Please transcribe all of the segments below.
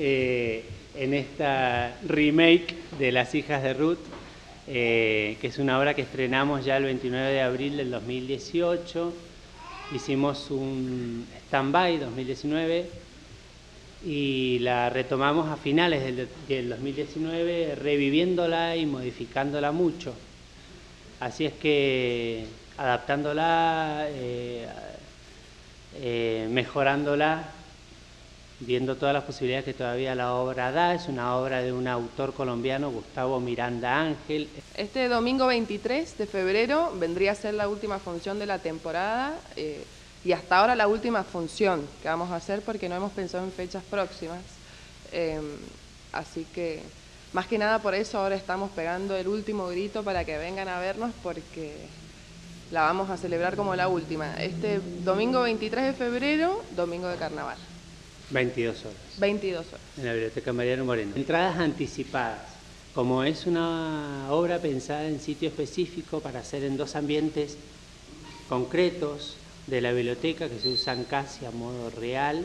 en esta remake de Las hijas de Ruth, que es una obra que estrenamos ya el 29 de abril del 2018. Hicimos un stand-by 2019 y la retomamos a finales del 2019, reviviéndola y modificándola mucho. Así es que adaptándola, mejorándola, viendo todas las posibilidades que todavía la obra da. Es una obra de un autor colombiano, Gustavo Miranda Ángel. Este domingo 23 de febrero vendría a ser la última función de la temporada y hasta ahora la última función que vamos a hacer, porque no hemos pensado en fechas próximas. Así que más que nada por eso ahora estamos pegando el último grito para que vengan a vernos, porque la vamos a celebrar como la última. Este domingo 23 de febrero, domingo de carnaval. 22 horas. 22 horas. En la Biblioteca Mariano Moreno. Entradas anticipadas. Como es una obra pensada en sitio específico para hacer en dos ambientes concretos de la biblioteca que se usan casi a modo real,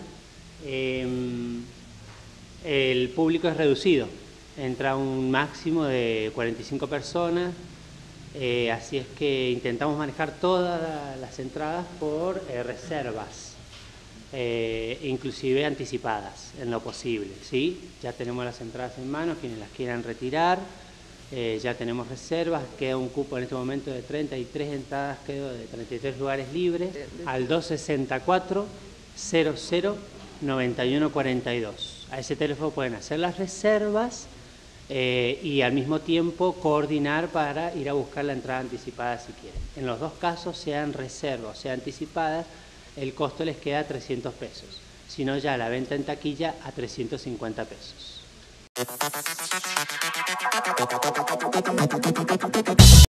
el público es reducido. Entra un máximo de 45 personas, así es que intentamos manejar todas las entradas por reservas. Inclusive anticipadas en lo posible, ¿sí? Ya tenemos las entradas en mano, quienes las quieran retirar, ya tenemos reservas, queda un cupo en este momento de 33 entradas, quedó de 33 lugares libres, al 264 00 91 42. A ese teléfono pueden hacer las reservas y al mismo tiempo coordinar para ir a buscar la entrada anticipada si quieren. En los dos casos, sean reservas o sean anticipadas, el costo les queda a 300 pesos, si no ya la venta en taquilla a 350 pesos.